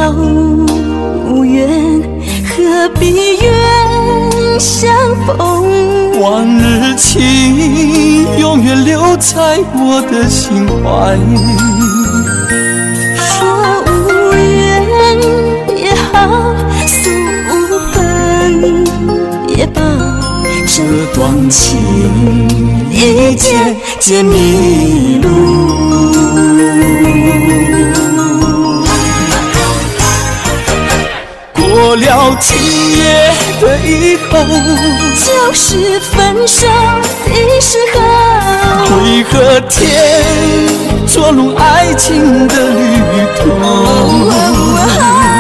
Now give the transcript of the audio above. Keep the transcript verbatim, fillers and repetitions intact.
无缘，何必怨相逢？ 往日情永远留在我的心怀。 说无缘也好，诉无分也罢，这段情已渐渐迷路。 过了今夜的以后， 就是分手的时候。 为何天捉弄爱情的旅途？